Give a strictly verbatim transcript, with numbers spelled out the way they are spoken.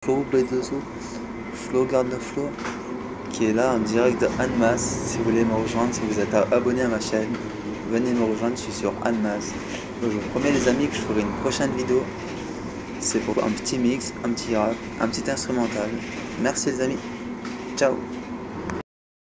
Flo Bedozo, Flo Garde le Flow, qui est là en direct de Annemasse. Si vous voulez me rejoindre, si vous êtes abonné à ma chaîne, venez me rejoindre, je suis sur Annemasse. Donc je vous promets les amis que je ferai une prochaine vidéo. C'est pour un petit mix, un petit rap, un petit instrumental. Merci les amis, ciao.